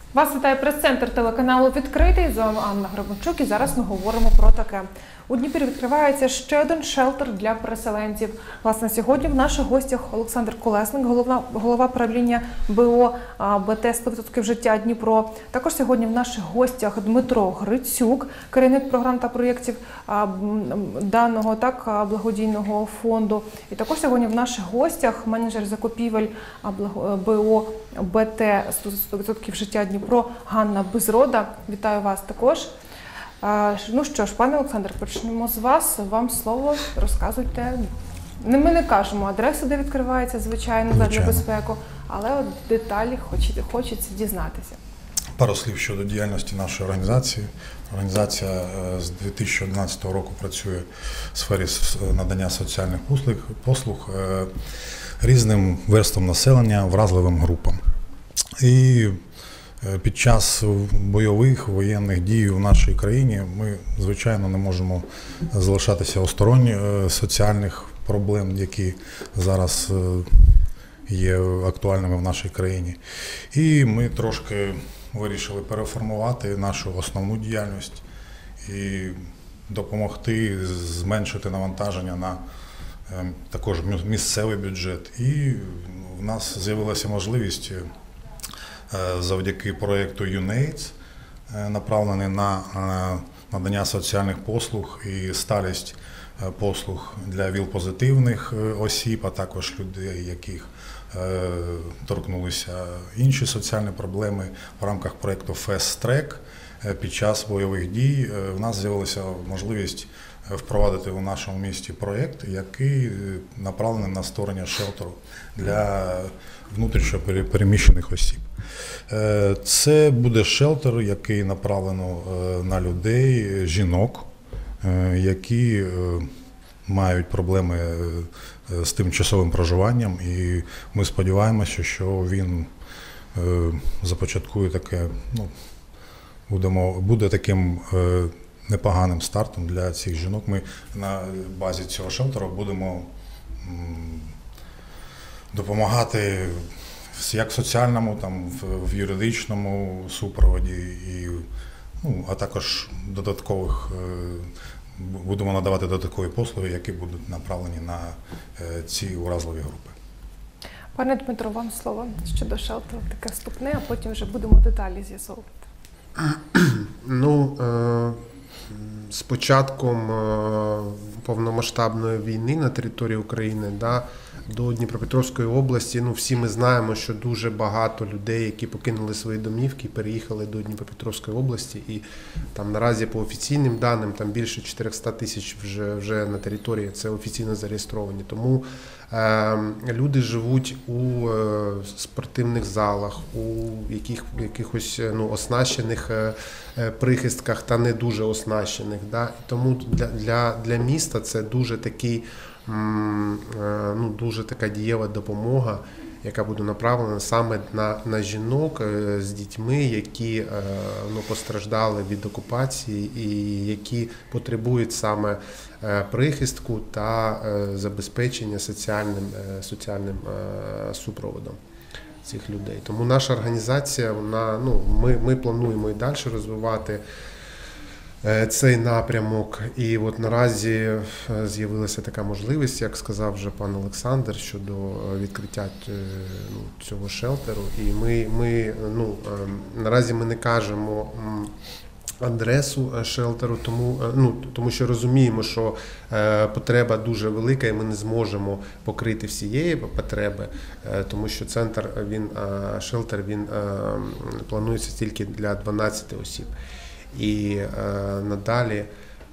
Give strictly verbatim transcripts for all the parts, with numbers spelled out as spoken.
Вас вітає прес-центр телеканалу «Відкритий». З вами Анна Гребенчук і зараз ми говоримо про таке. У Дніпрі відкривається ще один шелтер для переселенців. Власне, сьогодні в наших гостях Олександр Колесник, голова, голова правління БО БТ «сто відсотків життя Дніпро». Також сьогодні в наших гостях Дмитро Грицюк, керівник програм та проєктів даного так благодійного фонду. І також сьогодні в наших гостях менеджер закупівель БО БТ «сто відсотків життя Дніпро» Ганна Безрода. Вітаю вас також. Ну що ж, пане Олександр, почнемо з вас. Вам слово, розказуйте. Ми не кажемо адресу, де відкривається, звичайно, для безпеку, але от деталі хочеться, хочеться дізнатися. Пару слів щодо діяльності нашої організації. Організація з дві тисячі одинадцятого року працює в сфері надання соціальних послуг, послуг різним верствам населення, вразливим групам. І під час бойових, воєнних дій в нашій країні ми, звичайно, не можемо залишатися осторонь соціальних проблем, які зараз є актуальними в нашій країні. І ми трошки вирішили переформувати нашу основну діяльність і допомогти зменшити навантаження на також місцевий бюджет. І в нас з'явилася можливість завдяки проєкту ЮНЕЙДС, направлений на надання соціальних послуг і сталість послуг для ВІЛ-позитивних осіб, а також людей, яких торкнулися інші соціальні проблеми в рамках проєкту FastTrack. Під час бойових дій в нас з'явилася можливість впровадити у нашому місті проєкт, який направлений на створення шелтеру для внутрішньо переміщених осіб. Це буде шелтер, який направлено на людей, жінок, які мають проблеми з тимчасовим проживанням, і ми сподіваємося, що він започаткує таке, ну, будемо, буде таким непоганим стартом для цих жінок. Ми на базі цього шелтеру будемо допомагати як в соціальному, там, в юридичному супроводі, і, ну, а також додаткових, будемо надавати додаткові послуги, які будуть направлені на ці уразливі групи. Пане Дмитро, вам слово щодо шелтеру, таке вступне, а потім вже будемо деталі з'ясовувати. Ну, з початком повномасштабної війни на території України, да, до Дніпропетровської області, ну, всі ми знаємо, що дуже багато людей, які покинули свої домівки, переїхали до Дніпропетровської області, і там наразі по офіційним даним там більше чотириста тисяч вже, вже на території, це офіційно зареєстровані. Тому е, люди живуть у е, спортивних залах, у яких, якихось ну, оснащених е, прихистках та не дуже оснащених. Да? Тому для, для, для міста це дуже такий ну, дуже така дієва допомога, яка буде направлена саме на, на жінок з дітьми, які ну, постраждали від окупації і які потребують саме прихистку та забезпечення соціальним, соціальним супроводом цих людей. Тому наша організація, вона, ну, ми, ми плануємо і далі розвивати цей напрямок, і от наразі з'явилася така можливість, як сказав вже пан Олександр, щодо відкриття ну, цього шелтеру. І ми, ми ну, наразі ми не кажемо адресу шелтеру, тому, ну, тому що розуміємо, що потреба дуже велика, і ми не зможемо покрити всієї потреби, тому що центр, він, шелтер, він планується тільки для дванадцяти осіб. І е, надалі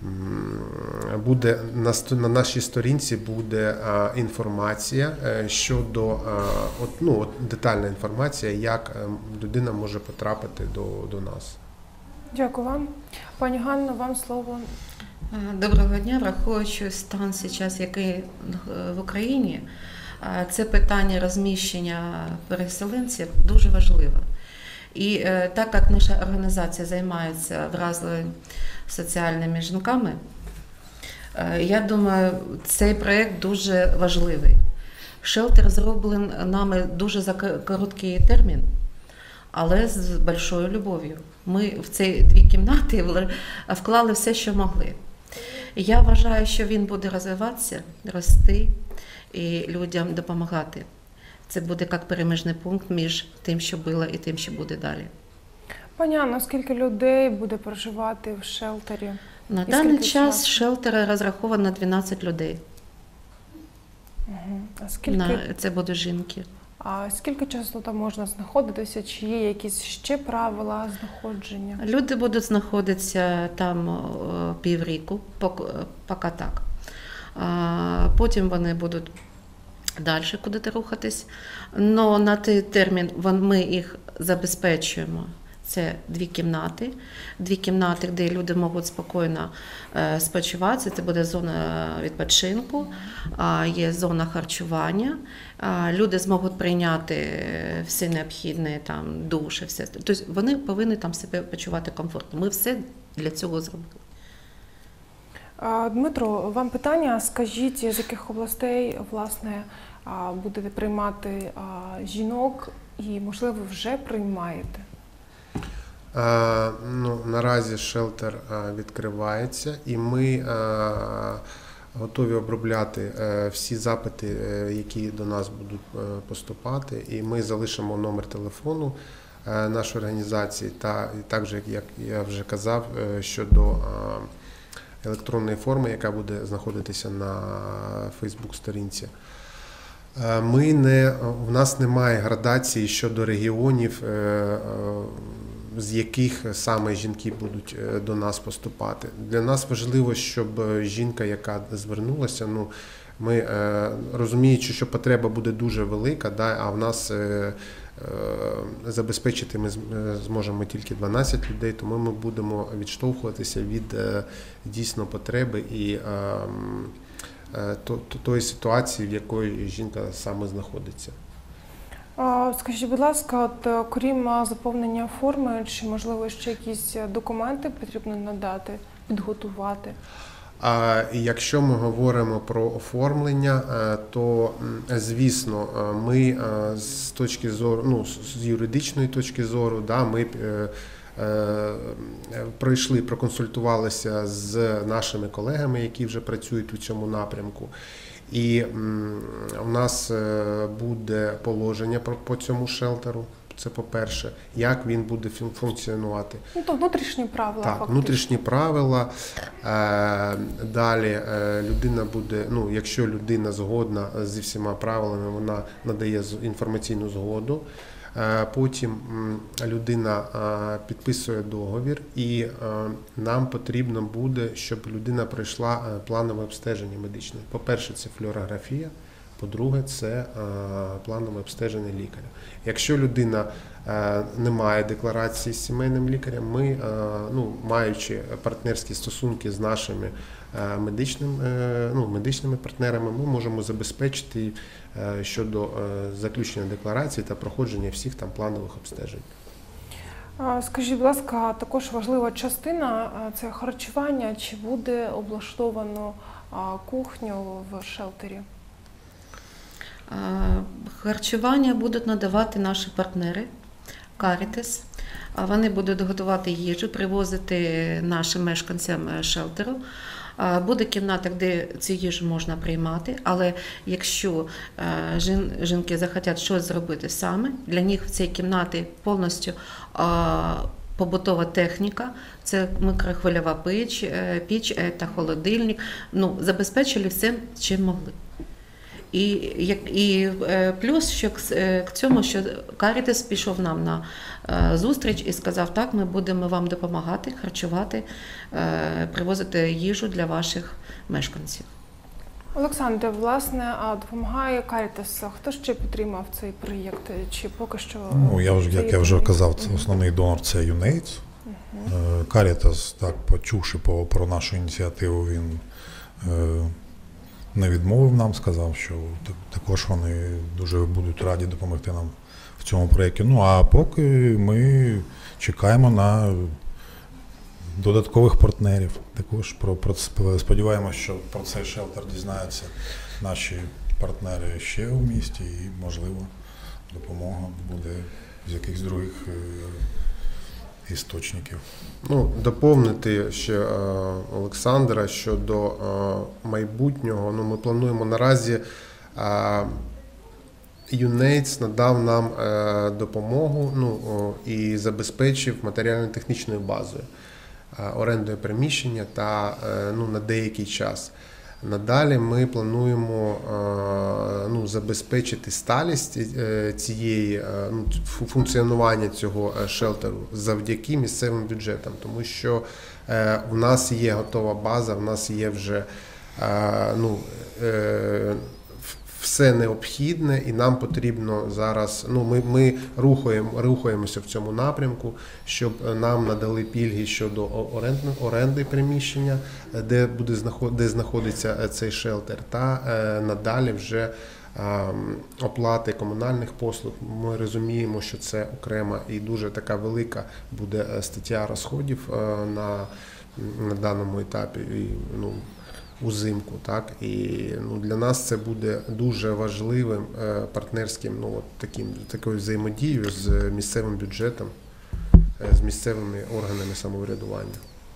буде на, на нашій сторінці буде е, інформація е, щодо е, от, ну, от, детальна інформація, як е, людина може потрапити до, до нас. Дякую вам. Пані Ганно, вам слово. Доброго дня. Враховуючи стан зараз, який в Україні, це питання розміщення переселенців дуже важливе. І е, так як наша організація займається вразливими соціальними жінками, е, я думаю, цей проєкт дуже важливий. Шелтер зроблений нами дуже за короткий термін, але з большою любов'ю. Ми в ці дві кімнати вклали все, що могли. І я вважаю, що він буде розвиватися, рости і людям допомагати. Це буде як переміжний пункт між тим, що було, і тим, що буде далі. Пані Анно, скільки людей буде проживати в шелтері? На І даний скільки час часу? шелтер розрахований на дванадцять людей. Угу. А скільки, На, це будуть жінки. а скільки часу там можна знаходитися? Чи є якісь ще правила знаходження? Люди будуть знаходитися там о, півроку, пок- поки так. А, потім вони будуть далі куди-то рухатись. Но на той термін вон- ми їх забезпечуємо. Це дві кімнати, дві кімнати, де люди можуть спокійно е, спочивати. Це буде зона відпочинку, а, є зона харчування. А, люди зможуть прийняти все необхідне, там, душ і все. Тобто вони повинні там себе почувати комфортно. Ми все для цього зробили. А, Дмитро, вам питання. Скажіть, з яких областей, власне, а, будете приймати а, жінок і, можливо, вже приймаєте? Е, ну, наразі шелтер е, відкривається, і ми е, готові обробляти е, всі запити, е, які до нас будуть е, поступати. І ми залишимо номер телефону е, нашої організації, та і також, як я вже казав, е, щодо е, електронної форми, яка буде знаходитися на Фейсбук-сторінці. Е, Ми не, в нас немає градації щодо регіонів, е, е, з яких саме жінки будуть до нас поступати. Для нас важливо, щоб жінка, яка звернулася, ну, ми е, розуміючи, що потреба буде дуже велика, да, а в нас е, е, забезпечити ми зможемо тільки дванадцять людей, тому ми будемо відштовхуватися від е, дійсно потреби і е, е, то, то, тої ситуації, в якої жінка саме знаходиться. Скажіть, будь ласка, от крім заповнення форми, чи, можливо, ще якісь документи потрібно надати, підготувати? А якщо ми говоримо про оформлення, то, звісно, ми з точки зору, ну, з юридичної точки зору, да, ми пройшли, проконсультувалися з нашими колегами, які вже працюють у цьому напрямку. І у нас буде положення по цьому шелтеру, це по-перше, як він буде функціонувати. Ну, то внутрішні правила. Так, фактично. внутрішні правила. Далі людина буде, ну, якщо людина згодна зі всіма правилами, вона надає інформаційну згоду. Потім людина підписує договір, і нам потрібно буде, щоб людина пройшла планове обстеження медичне. По-перше, це флюорографія, по-друге, це планове обстеження лікаря. Якщо людина не має декларації з сімейним лікарем, ми, ну, маючи партнерські стосунки з нашими медичними, ну, медичними партнерами, ми можемо забезпечити щодо заключення декларації та проходження всіх там планових обстежень. Скажіть, будь ласка, також важлива частина – це харчування. Чи буде облаштовано кухню в шелтері? Харчування будуть надавати наші партнери Caritas. Вони будуть готувати їжу, привозити нашим мешканцям шелтеру. Буде кімната, де цю їжу можна приймати, але якщо жінки захотять щось зробити саме, для них в цій кімнаті повністю побутова техніка, це мікрохвильова піч, піч та холодильник, ну, забезпечили всім, чим могли. І, і плюс що к цьому, що Caritas пішов нам на зустріч і сказав, так, ми будемо вам допомагати, харчувати, привозити їжу для ваших мешканців. Олександре, власне, а допомагає Caritas. Хто ще підтримав цей проєкт? Чи поки що? Ну, я вже, як я вже казав, це основний донор – це юнейтс. Uh-huh. Caritas, так, почувши про нашу ініціативу, він не відмовив нам, сказав, що також вони дуже будуть раді допомогти нам в цьому проєкті. Ну, а поки ми чекаємо на додаткових партнерів. Також про, про сподіваємося, що про цей шелтер дізнаються наші партнери ще у місті, і, можливо, допомога буде з якихось других істочників. Ну, доповнити ще е, Олександра щодо е, майбутнього. Ну, ми плануємо наразі. Е, ЮНЕЙДС надав нам е, допомогу, ну, о, і забезпечив матеріально-технічною базою, е, орендою приміщення та е, ну, на деякий час. Надалі ми плануємо е, ну, забезпечити сталість е, цієї е, ну, функціонування цього шелтеру завдяки місцевим бюджетам, тому що е, в нас є готова база, в нас є вже е, ну, е, все необхідне, і нам потрібно зараз, ну, ми, ми рухаємо, рухаємося в цьому напрямку, щоб нам надали пільги щодо оренди, оренди приміщення, де буде де знаходиться цей шелтер, та е, надалі вже е, оплати комунальних послуг. Ми розуміємо, що це окрема і дуже така велика буде стаття розходів е, на, на даному етапі. І, ну, узимку, так, і ну, для нас це буде дуже важливим е, партнерським, ну, от таким, такою взаємодією з місцевим бюджетом, е, з місцевими органами самоврядування.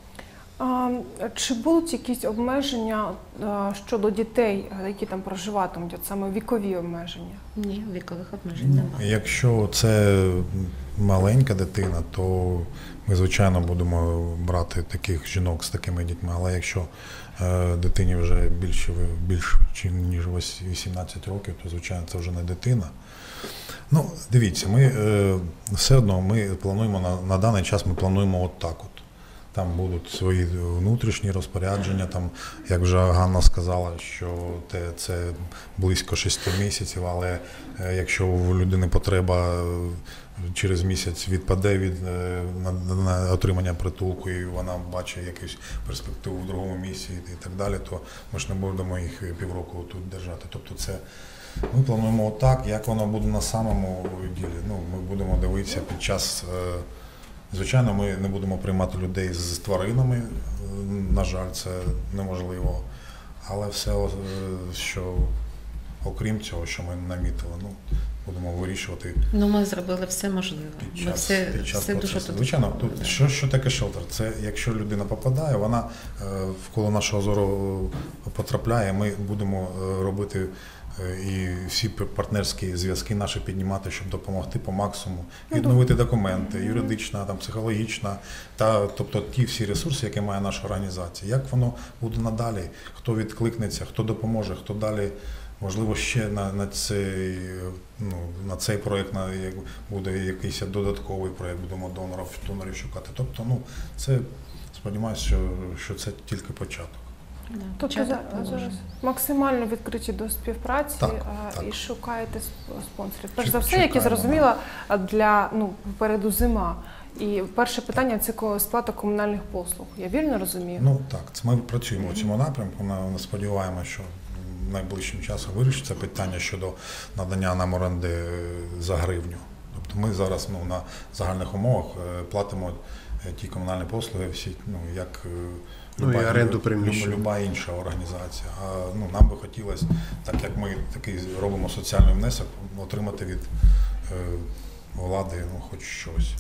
А, чи будуть якісь обмеження а, щодо дітей, які там проживатимуть, от саме вікові обмеження? Ні, вікових обмежень немає. Якщо це маленька дитина, то ми, звичайно, будемо брати таких жінок з такими дітьми, але якщо е, дитині вже більше, більше ніж вісімнадцять років, то, звичайно, це вже не дитина. Ну, дивіться, ми е, все одно ми плануємо, на, на даний час ми плануємо от так от. Там будуть свої внутрішні розпорядження, там, як вже Ганна сказала, що це близько шести місяців, але якщо у людини потреба через місяць відпаде від на, на отримання притулку і вона бачить якусь перспективу в другому місці і так далі, то ми ж не будемо їх півроку тут держати. Тобто це ми плануємо отак, як воно буде на самому ділі. Ну, ми будемо дивитися під час. Звичайно, ми не будемо приймати людей з тваринами, на жаль, це неможливо, але все, що окрім цього, що ми намітили, ну, будемо вирішувати. Ну, ми зробили все можливе. Під час, ми все, під час все дуже процесу. Звичайно, тут, да. що, що таке шелтер? Це якщо людина попадає, вона вколо нашого зору потрапляє, ми будемо робити і всі партнерські зв'язки наші піднімати, щоб допомогти по максимуму, відновити документи, юридична, там, психологічна, та, тобто ті всі ресурси, які має наша організація. Як воно буде надалі, хто відкликнеться, хто допоможе, хто далі, можливо, ще на, на, цей, ну, на цей проєкт на, як буде якийсь додатковий проєкт, будемо донорів, донорів шукати. Тобто, ну, це, сподіваюся, що, що це тільки початок. Да, тобто зараз максимально відкриті до співпраці, так, а, так. і шукаєте спонсорів. Перш Чи, за все, чекаємо, як я зрозуміла, для, ну, попереду зима. І перше питання – це сплата комунальних послуг. Я вірно розумію? Ну так, це ми працюємо mm-hmm. у цьому напрямку. Ми сподіваємося, що найближчим часом вирішиться питання щодо надання нам оренди за гривню. Тобто ми зараз, ну, на загальних умовах платимо ті комунальні послуги, всі, ну, як ну, люба, і оренду приміщення. Люба інша організація. А, ну, нам би хотілося, так як ми такий робимо соціальний внесок, отримати від е, влади, ну, хоч щось.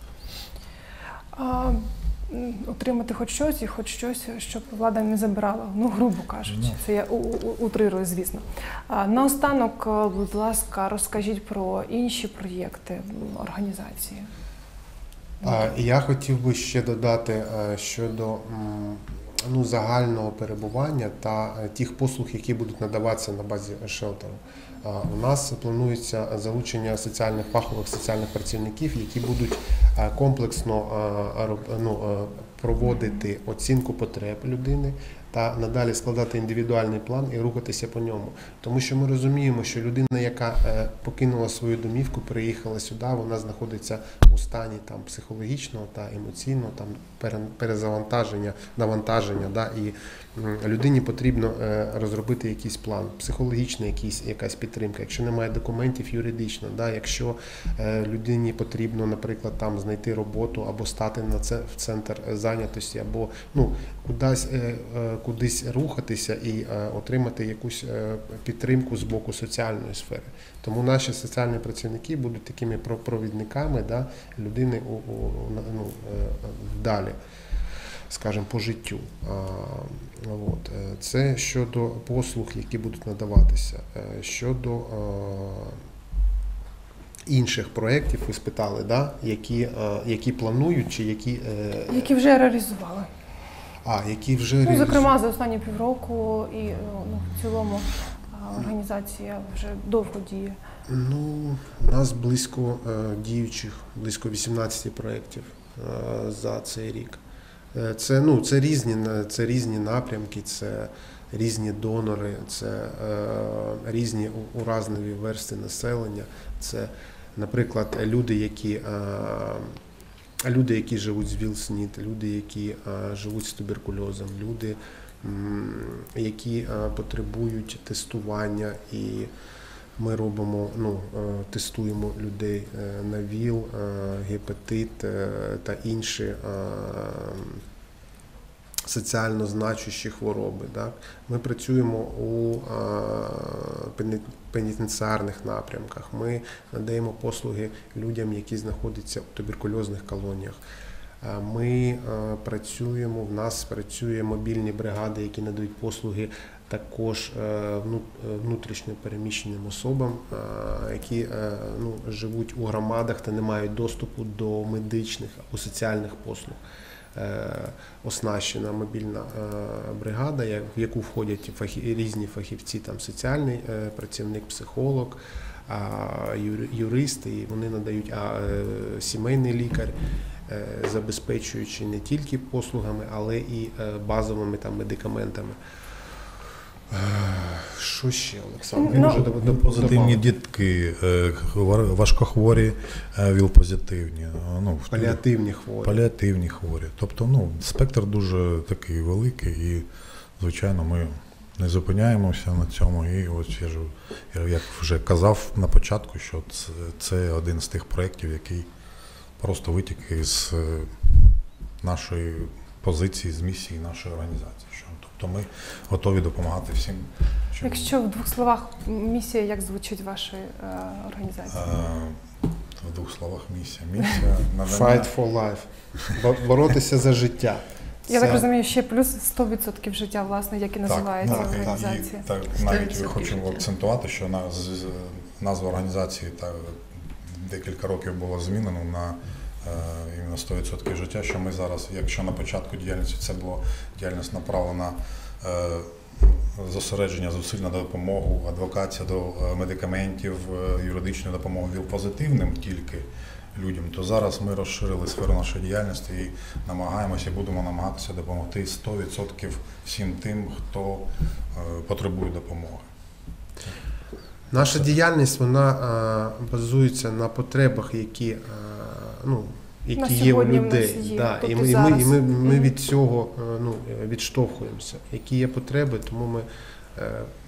А, отримати хоч щось і хоч щось, щоб влада не забирала, ну, грубо кажучи. Ну. Це я у, у, утрирую, звісно. А, наостанок, будь ласка, розкажіть про інші проєкти організації. А, я хотів би ще додати щодо, ну, загального перебування та тих послуг, які будуть надаватися на базі шелтеру. У нас планується залучення соціальних фахових соціальних працівників, які будуть комплексно, ну, проводити оцінку потреб людини та надалі складати індивідуальний план і рухатися по ньому. Тому що ми розуміємо, що людина, яка покинула свою домівку, приїхала сюди, вона знаходиться у стані там психологічного та емоційного там перезавантаження, навантаження, да, і людині потрібно розробити якийсь план, психологічний, якийсь, якась підтримка. Якщо немає документів, юридично, да, якщо людині потрібно, наприклад, там знайти роботу або стати на це в центр зайнятості, або, ну, кудись кудись рухатися і е, отримати якусь е, підтримку з боку соціальної сфери. Тому наші соціальні працівники будуть такими про- провідниками, да, людини у, у, ну, е, далі, скажімо, по життю. А, от. Е, Це щодо послуг, які будуть надаватися. Е, Щодо е, інших проєктів, ви спитали, да, які, е, які планують чи які... е, Які вже реалізували. А, які вже Ну, реалізують. зокрема, за останні півроку і ну, в цілому а, організація вже довго діє. Ну, у нас близько е, діючих, близько вісімнадцять проєктів е, за цей рік. Е, Це, ну, це, різні, на- це різні напрямки, це різні донори, це е, різні у- уразливі верстви населення. Це, наприклад, люди, які, е, люди, які живуть з ВІЛ-СНІД, люди, які е, живуть з туберкульозом, люди, м, які е, потребують тестування, і ми робимо, ну, е, тестуємо людей е, на ВІЛ, е, гепатит е, та інші е, соціально значущі хвороби. Так? Ми працюємо у е, пені- пенітенціарних напрямках. Ми надаємо послуги людям, які знаходяться у туберкульозних колоніях. Е, Ми е, працюємо, в нас працює мобільні бригади, які надають послуги також е, вну- е, внутрішньо переміщеним особам, е, які е, ну, живуть у громадах та не мають доступу до медичних або соціальних послуг. Е, Оснащена мобільна е, бригада, я- в яку входять фахі- різні фахівці, там соціальний е, працівник, психолог, а, юр- юрист, і вони надають а, е, сімейний лікар, е, забезпечуючи не тільки послугами, але і е, базовими там медикаментами. Е, Що ще, Олександр? Ну, Може, доб- доб- Позитивні добавити? дітки, е, вар- важкохворі, е, ВІЛ-позитивні, е, ну, в- Паліативні хворі. паліативні хворі. Тобто, ну, спектр дуже такий великий, і, звичайно, ми не зупиняємося на цьому. І ось я ж, я як вже казав на початку, що це, це один з тих проєктів, який просто витік із е, нашої позиції, з місії нашої організації. Що, тобто ми готові допомагати всім. чим- Якщо в двох словах місія, як звучить вашої е, організації? Е, В двох словах місія. Місія надання. Fight for life. Бо- Боротися за життя. Я Це- так розумію, ще плюс сто відсотків життя, власне, як і називається так, організація. І, так, сто навіть відсотків хочемо життя. акцентувати, що на, з- з- назва організації та декілька років було змінено на е, іменно сто відсотків життя, що ми зараз, якщо на початку діяльності це була діяльність направлена е, зосередження зусиль на допомогу, адвокація до е, медикаментів, е, юридичну допомогу ВІЛ-позитивним тільки людям, то зараз ми розширили сферу нашої діяльності і намагаємося, будемо намагатися допомогти сто відсотків всім тим, хто е, потребує допомоги. Наша діяльність, вона е, базується на потребах, які, е, ну, На які є у сьогодні в нас людей. є, Да. тут І і ми, і ми, і ми, зараз. ми Мгм. від цього е, ну, е, відштовхуємося. Які є потреби, тому ми е,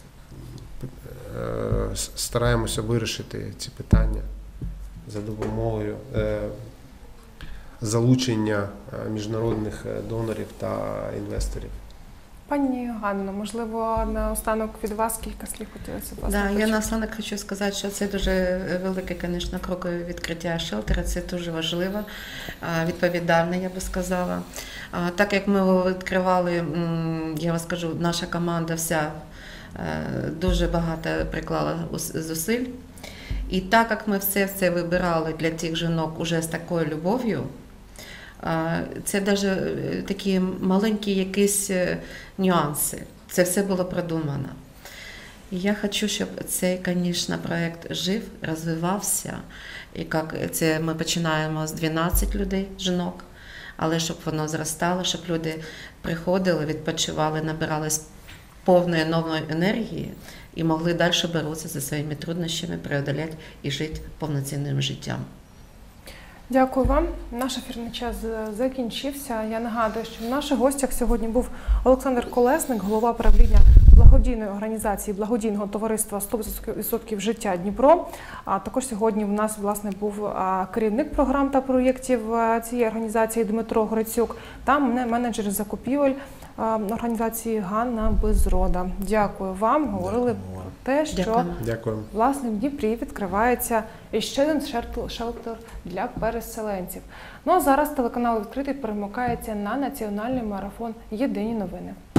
е, с- стараємося вирішити ці питання за допомогою е, залучення е, міжнародних е, донорів та інвесторів. Пані Ганно, можливо, наостанок від вас кілька слів хотілося б вас Да, я почути. наостанок хочу сказати, що це дуже велике, звісно, крокове відкриття шелтера. Це дуже важливо, а, відповідальне, я би сказала. А, Так як ми його відкривали, м, я вам скажу, наша команда вся е, дуже багато приклала ус- зусиль. І так як ми все це вибирали для тих жінок уже з такою любов'ю, а, це навіть такі маленькі якісь е, нюанси. Це все було продумано. І я хочу, щоб цей, звісно, проєкт жив, розвивався. І як це ми починаємо з дванадцяти людей, жінок, але щоб воно зростало, щоб люди приходили, відпочивали, набирались повної нової енергії і могли далі боротися зі своїми труднощами, преодолять і жити повноцінним життям. Дякую вам. Наш ефірний час е, закінчився. Я нагадую, що в наших гостях сьогодні був Олександр Колесник, голова правління благодійної організації благодійного товариства сто відсотків життя Дніпро. А також сьогодні в нас, власне, був а, керівник програм та проєктів а, цієї організації Дмитро Грицюк та мене- менеджер закупівель організації Ганна Безрода. Дякую вам. Говорили Дякую вам. про те, що Дякуємо. Дякую. власне в Дніпрі відкривається ще один шелтер для переселенців. Ну а зараз телеканал «Відкритий» перемикається на національний марафон «Єдині новини».